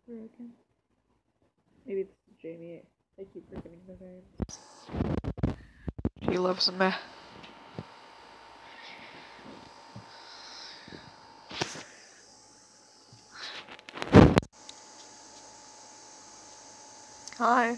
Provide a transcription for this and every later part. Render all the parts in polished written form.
Broken. Maybe this is Jamie. I keep forgetting the names. She loves me. Hi.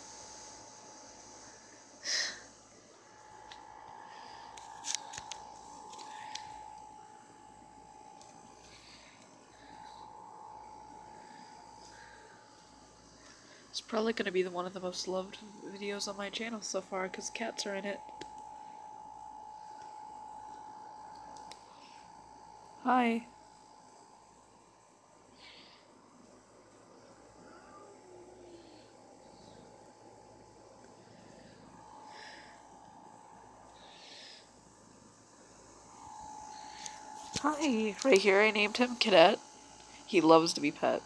It's probably gonna be one of the most loved videos on my channel so far because cats are in it. Hi. Hi. Right here I named him Cadet. He loves to be pet.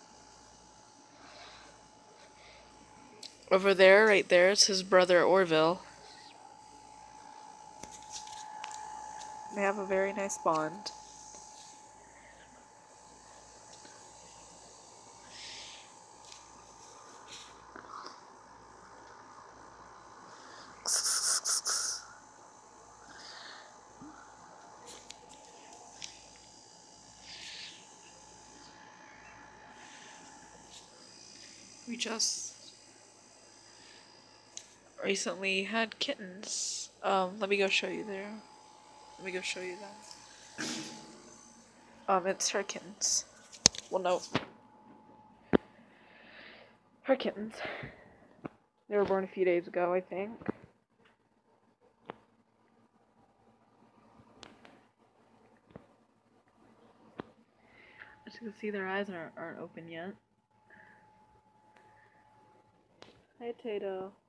Over there, right there, it's his brother Orville. They have a very nice bond. We just recently had kittens. Let me go show you there. Let me go show you that. It's her kittens. Well, no. Her kittens. They were born a few days ago, I think. As you can see, their eyes aren't open yet. Hi, Tato.